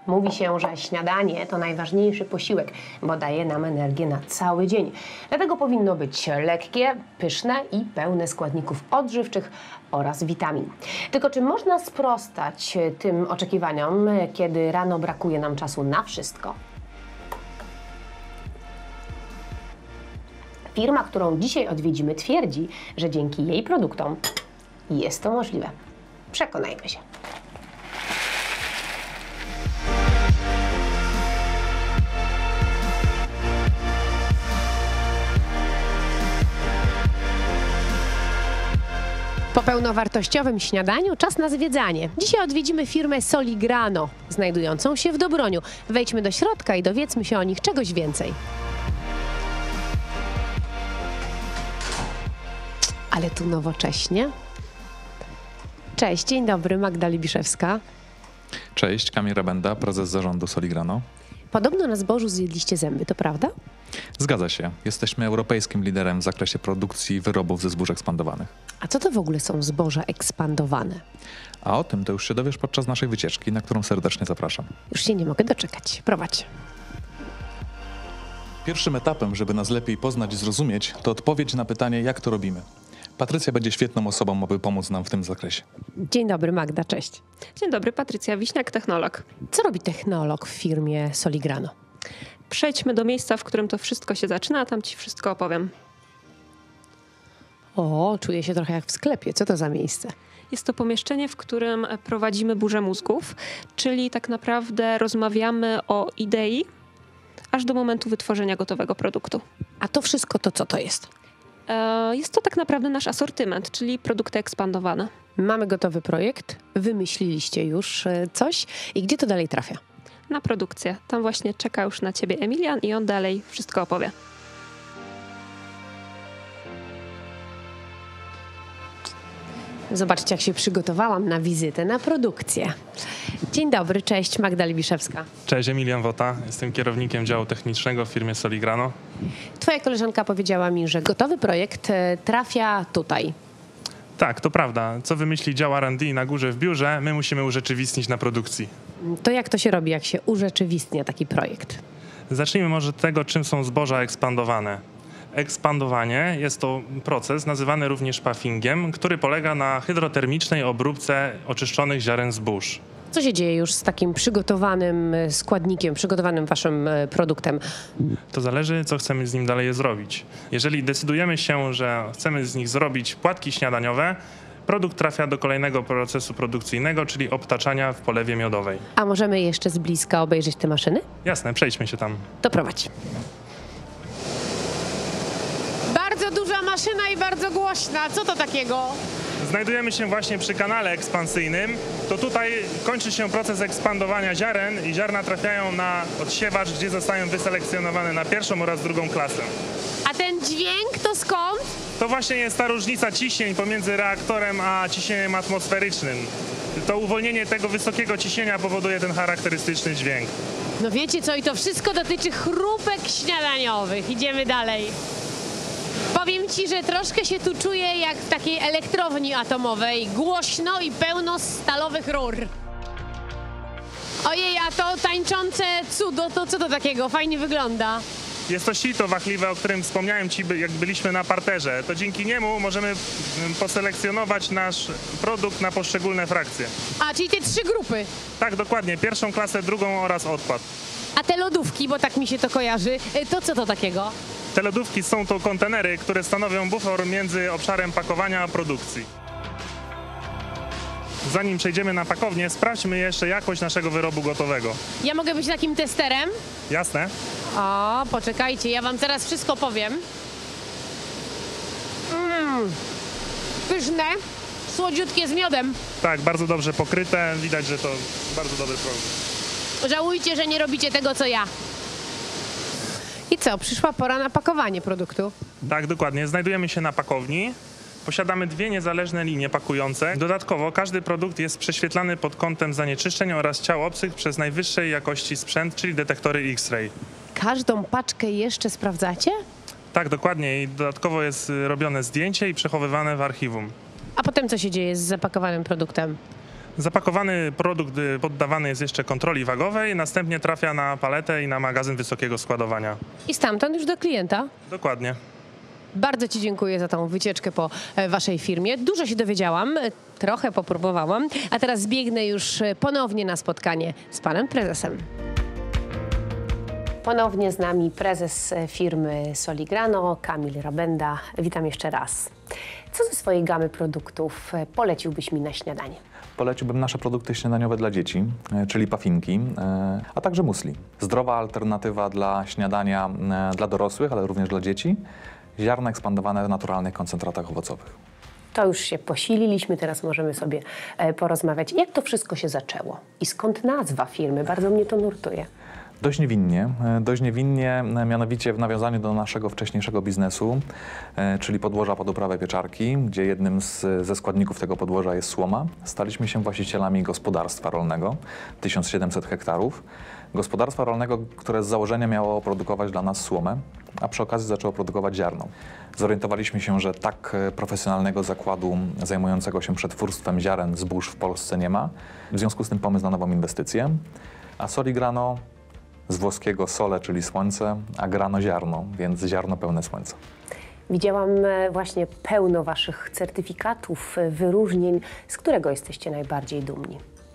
Mówi się, że śniadanie to najważniejszy posiłek, bo daje nam energię na cały dzień. Dlatego powinno być lekkie, pyszne i pełne składników odżywczych oraz witamin. Tylko czy można sprostać tym oczekiwaniom, kiedy rano brakuje nam czasu na wszystko? Firma, którą dzisiaj odwiedzimy, twierdzi, że dzięki jej produktom jest to możliwe. Przekonajmy się. Po pełnowartościowym śniadaniu czas na zwiedzanie. Dzisiaj odwiedzimy firmę Soligrano, znajdującą się w Dobroniu. Wejdźmy do środka i dowiedzmy się o nich czegoś więcej. Ale tu nowocześnie. Cześć, dzień dobry, Magda Libiszewska. Cześć, Kamil Rabenda, prezes zarządu Soligrano. Podobno na zbożu zjedliście zęby, to prawda? Zgadza się. Jesteśmy europejskim liderem w zakresie produkcji wyrobów ze zbóż ekspandowanych. A co to w ogóle są zboża ekspandowane? A o tym to już się dowiesz podczas naszej wycieczki, na którą serdecznie zapraszam. Już się nie mogę doczekać. Prowadź. Pierwszym etapem, żeby nas lepiej poznać i zrozumieć, to odpowiedź na pytanie, jak to robimy. Patrycja będzie świetną osobą, aby pomóc nam w tym zakresie. Dzień dobry, Magda, cześć. Dzień dobry, Patrycja Wiśniak, technolog. Co robi technolog w firmie Soligrano? Przejdźmy do miejsca, w którym to wszystko się zaczyna, a tam ci wszystko opowiem. O, czuję się trochę jak w sklepie. Co to za miejsce? Jest to pomieszczenie, w którym prowadzimy burzę mózgów, czyli tak naprawdę rozmawiamy o idei, aż do momentu wytworzenia gotowego produktu. A to wszystko to co to jest? Jest to tak naprawdę nasz asortyment, czyli produkty ekspandowane. Mamy gotowy projekt, wymyśliliście już coś i gdzie to dalej trafia? Na produkcję. Tam właśnie czeka już na ciebie Emilian i on dalej wszystko opowie. Zobaczcie, jak się przygotowałam na wizytę, na produkcję. Dzień dobry, cześć, Magda Libiszewska. Cześć, Emilian Wota. Jestem kierownikiem działu technicznego w firmie Soligrano. Twoja koleżanka powiedziała mi, że gotowy projekt trafia tutaj. Tak, to prawda. Co wymyśli dział R&D na górze w biurze, my musimy urzeczywistnić na produkcji. To jak to się robi, jak się urzeczywistnia taki projekt? Zacznijmy może od tego, czym są zboża ekspandowane. Ekspandowanie jest to proces nazywany również puffingiem, który polega na hydrotermicznej obróbce oczyszczonych ziaren zbóż. Co się dzieje już z takim przygotowanym składnikiem, przygotowanym waszym produktem? To zależy, co chcemy z nim dalej zrobić. Jeżeli decydujemy się, że chcemy z nich zrobić płatki śniadaniowe, produkt trafia do kolejnego procesu produkcyjnego, czyli obtaczania w polewie miodowej. A możemy jeszcze z bliska obejrzeć te maszyny? Jasne, przejdźmy się tam. To prowadź. Bardzo duża maszyna i bardzo głośna. Co to takiego? Znajdujemy się właśnie przy kanale ekspansyjnym. To tutaj kończy się proces ekspandowania ziaren i ziarna trafiają na odsiewacz, gdzie zostają wyselekcjonowane na pierwszą oraz drugą klasę. A ten dźwięk to skąd? To właśnie jest ta różnica ciśnień pomiędzy reaktorem a ciśnieniem atmosferycznym. To uwolnienie tego wysokiego ciśnienia powoduje ten charakterystyczny dźwięk. No wiecie co, i to wszystko dotyczy chrupek śniadaniowych. Idziemy dalej. Powiem ci, że troszkę się tu czuję jak w takiej elektrowni atomowej. Głośno i pełno stalowych rur. Ojej, a to tańczące cudo, to co to takiego? Fajnie wygląda. Jest to sito wachliwe, o którym wspomniałem ci, jak byliśmy na parterze. To dzięki niemu możemy poselekcjonować nasz produkt na poszczególne frakcje. A, czyli te 3 grupy. Tak, dokładnie. Pierwszą klasę, drugą oraz odpad. A te lodówki, bo tak mi się to kojarzy, to co to takiego? Te lodówki są to kontenery, które stanowią bufor między obszarem pakowania a produkcji. Zanim przejdziemy na pakownię, sprawdźmy jeszcze jakość naszego wyrobu gotowego. Ja mogę być takim testerem? Jasne? O, poczekajcie, ja wam teraz wszystko powiem. Pyszne, słodziutkie z miodem. Tak, bardzo dobrze pokryte. Widać, że to bardzo dobry produkt. Żałujcie, że nie robicie tego, co ja. I co, przyszła pora na pakowanie produktu. Tak, dokładnie. Znajdujemy się na pakowni. Posiadamy 2 niezależne linie pakujące. Dodatkowo każdy produkt jest prześwietlany pod kątem zanieczyszczeń oraz ciał obcych przez najwyższej jakości sprzęt, czyli detektory X-ray. Każdą paczkę jeszcze sprawdzacie? Tak, dokładnie. I dodatkowo jest robione zdjęcie i przechowywane w archiwum. A potem co się dzieje z zapakowanym produktem? Zapakowany produkt poddawany jest jeszcze kontroli wagowej, następnie trafia na paletę i na magazyn wysokiego składowania. I stamtąd już do klienta. Dokładnie. Bardzo Ci dziękuję za tą wycieczkę po Waszej firmie. Dużo się dowiedziałam, trochę popróbowałam, a teraz zbiegnę już ponownie na spotkanie z Panem Prezesem. Ponownie z nami prezes firmy Soligrano, Kamil Rabenda. Witam jeszcze raz. Co ze swojej gamy produktów poleciłbyś mi na śniadanie? Poleciłbym nasze produkty śniadaniowe dla dzieci, czyli puffinki, a także musli. Zdrowa alternatywa dla śniadania dla dorosłych, ale również dla dzieci. Ziarna ekspandowane w naturalnych koncentratach owocowych. To już się posililiśmy, teraz możemy sobie porozmawiać. Jak to wszystko się zaczęło? I skąd nazwa firmy? Bardzo mnie to nurtuje. Dość niewinnie, mianowicie w nawiązaniu do naszego wcześniejszego biznesu, czyli podłoża pod uprawę pieczarki, gdzie jednym ze składników tego podłoża jest słoma. Staliśmy się właścicielami gospodarstwa rolnego, 1700 hektarów. Gospodarstwa rolnego, które z założenia miało produkować dla nas słomę, a przy okazji zaczęło produkować ziarno. Zorientowaliśmy się, że tak profesjonalnego zakładu zajmującego się przetwórstwem ziaren zbóż w Polsce nie ma. W związku z tym pomysł na nową inwestycję, a Soligrano z włoskiego sole, czyli słońce, a grano ziarno, więc ziarno pełne słońca. Widziałam właśnie pełno Waszych certyfikatów, wyróżnień. Z którego jesteście najbardziej dumni?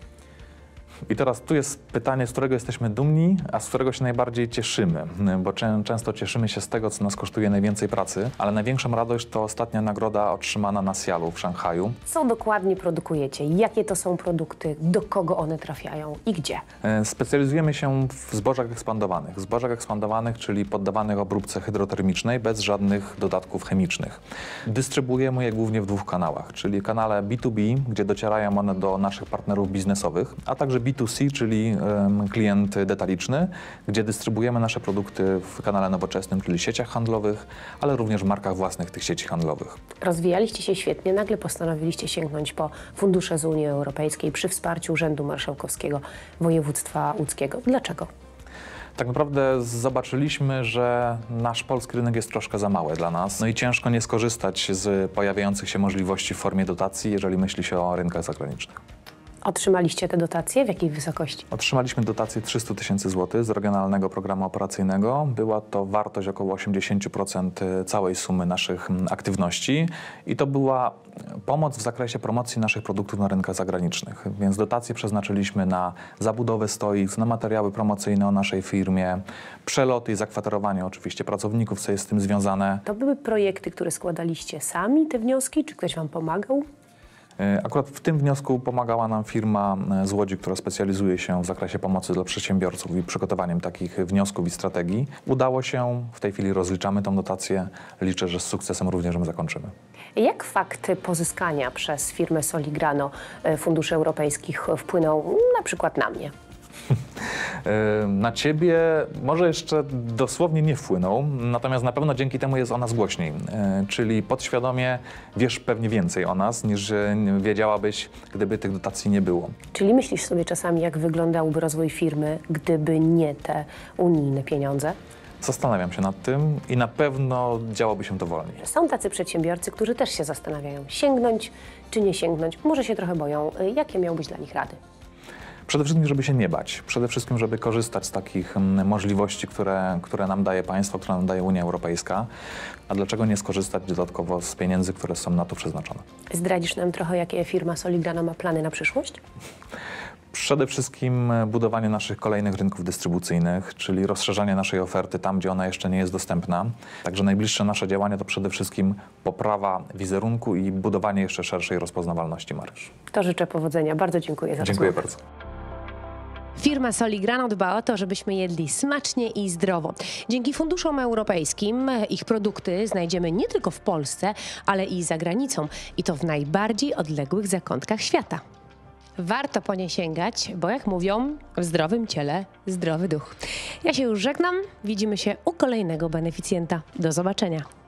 I teraz tu jest pytanie, z którego jesteśmy dumni, a z którego się najbardziej cieszymy, bo często cieszymy się z tego, co nas kosztuje najwięcej pracy, ale największą radość to ostatnia nagroda otrzymana na Sialu w Szanghaju. Co dokładnie produkujecie? Jakie to są produkty? Do kogo one trafiają i gdzie? Specjalizujemy się w zbożach ekspandowanych. Zbożach ekspandowanych, czyli poddawanych obróbce hydrotermicznej bez żadnych dodatków chemicznych. Dystrybuujemy je głównie w 2 kanałach, czyli kanale B2B, gdzie docierają one do naszych partnerów biznesowych, a także B2C, czyli klient detaliczny, gdzie dystrybuujemy nasze produkty w kanale nowoczesnym, czyli sieciach handlowych, ale również w markach własnych tych sieci handlowych. Rozwijaliście się świetnie, nagle postanowiliście sięgnąć po fundusze z Unii Europejskiej przy wsparciu Urzędu Marszałkowskiego Województwa Łódzkiego. Dlaczego? Tak naprawdę zobaczyliśmy, że nasz polski rynek jest troszkę za mały dla nas, no i ciężko nie skorzystać z pojawiających się możliwości w formie dotacji, jeżeli myśli się o rynkach zagranicznych. Otrzymaliście te dotacje? W jakiej wysokości? Otrzymaliśmy dotację 300 000 złotych z Regionalnego Programu Operacyjnego. Była to wartość około 80% całej sumy naszych aktywności i to była pomoc w zakresie promocji naszych produktów na rynkach zagranicznych. Więc dotacje przeznaczyliśmy na zabudowę stoisk, na materiały promocyjne o naszej firmie, przeloty i zakwaterowanie oczywiście pracowników, co jest z tym związane. To były projekty, które składaliście sami, te wnioski, czy ktoś Wam pomagał? Akurat w tym wniosku pomagała nam firma z Łodzi, która specjalizuje się w zakresie pomocy dla przedsiębiorców i przygotowaniem takich wniosków i strategii. Udało się, w tej chwili rozliczamy tą dotację. Liczę, że z sukcesem również ją zakończymy. Jak fakt pozyskania przez firmę Soligrano funduszy europejskich wpłynął na przykład na mnie? Na ciebie może jeszcze dosłownie nie wpłynął, natomiast na pewno dzięki temu jest o nas głośniej. Czyli podświadomie wiesz pewnie więcej o nas, niż wiedziałabyś, gdyby tych dotacji nie było. Czyli myślisz sobie czasami, jak wyglądałby rozwój firmy, gdyby nie te unijne pieniądze? Zastanawiam się nad tym i na pewno działoby się to wolniej. Są tacy przedsiębiorcy, którzy też się zastanawiają, sięgnąć czy nie sięgnąć. Może się trochę boją. Jakie miałbyś dla nich rady? Przede wszystkim, żeby się nie bać. Przede wszystkim, żeby korzystać z takich możliwości, które nam daje państwo, które nam daje Unia Europejska. A dlaczego nie skorzystać dodatkowo z pieniędzy, które są na to przeznaczone? Zdradzisz nam trochę, jakie firma Soligrano ma plany na przyszłość? Przede wszystkim budowanie naszych kolejnych rynków dystrybucyjnych, czyli rozszerzanie naszej oferty tam, gdzie ona jeszcze nie jest dostępna. Także najbliższe nasze działania to przede wszystkim poprawa wizerunku i budowanie jeszcze szerszej rozpoznawalności marki. To życzę powodzenia. Bardzo dziękuję za Dziękuję rozmowę. bardzo. Firma Soligrano dba o to, żebyśmy jedli smacznie i zdrowo. Dzięki funduszom europejskim ich produkty znajdziemy nie tylko w Polsce, ale i za granicą. I to w najbardziej odległych zakątkach świata. Warto po nie sięgać, bo jak mówią, w zdrowym ciele zdrowy duch. Ja się już żegnam. Widzimy się u kolejnego beneficjenta. Do zobaczenia.